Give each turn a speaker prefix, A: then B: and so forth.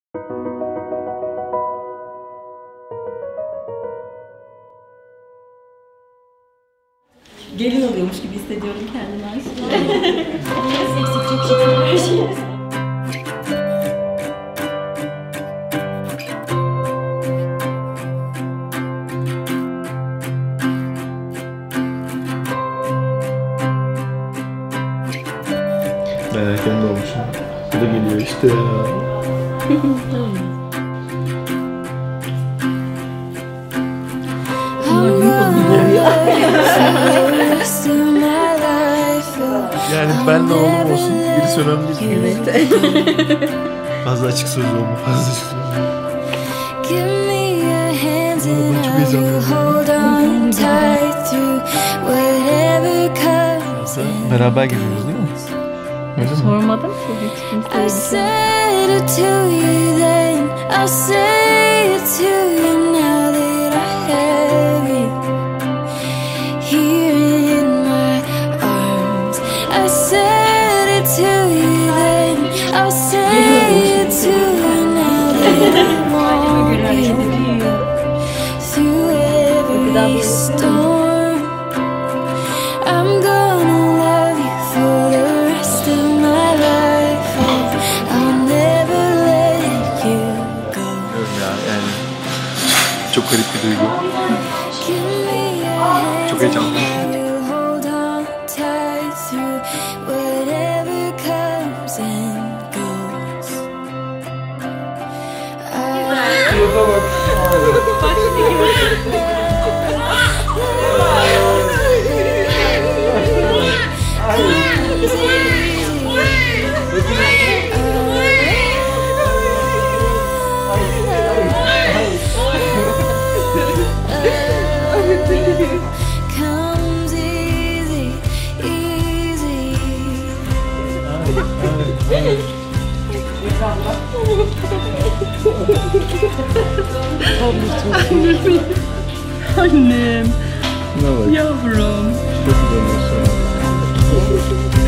A: Gelin oluyormuş gibi hissediyorum kendimi aşkım. Seksi çok şık her şey.
B: Ben erken doğmuşum. Bu da geliyor işte ya. Yani benle oğlum olsun, birisi önemli değil. Evet. Fazla açık sözlü olma, fazla açık sözlü olma. Ben çok heyecanlıyım. Beraber gidiyoruz değil mi? Öyle mi?
A: Sormadım ki hiç kimseye.
B: Çok garip bir duygu. Çok heyecanlı.
A: Annem.
B: Ne var?
A: Yavrum.
B: Çok güzel olsun.